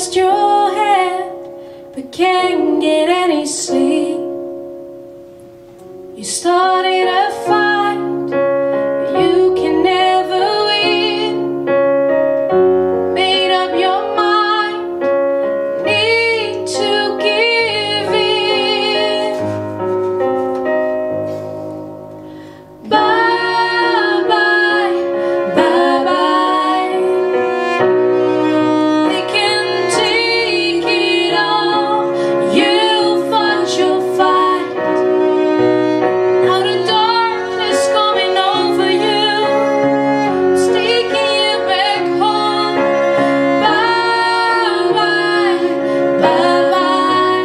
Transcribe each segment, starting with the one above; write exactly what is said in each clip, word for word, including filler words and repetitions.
rest your head, but can't get any sleep. You started a fight, but you can never win. Made up your mind, need to give in. Bye bye, bye bye. They can take it all. You fought your fight. Now the darkness coming over you, it's taking you back home. Bye bye, bye bye.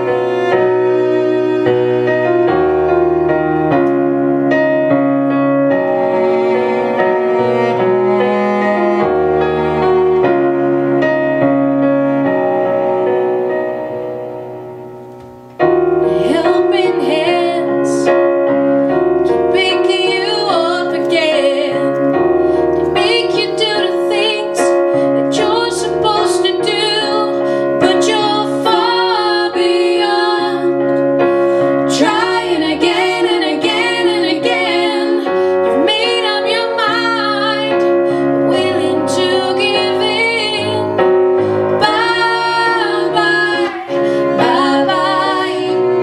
Helping hands keep picking you up again. They make you do the things that you're supposed to do, but you're far beyond. Trying again and again and again. You've made up your mind, willing to give in. Bye bye, bye bye.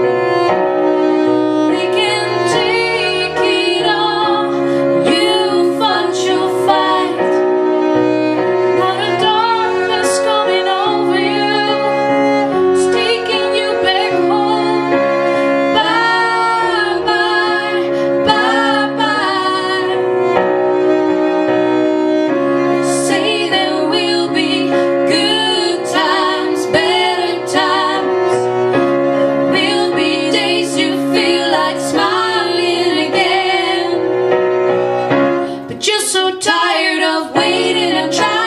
They can take it all. You fought your fight. Now the darkness coming over you, it's taking you back home. Bye bye, bye bye. They say there will be good times, better times. There will be days you feel like smiling again, but you're so tired of waiting and trying.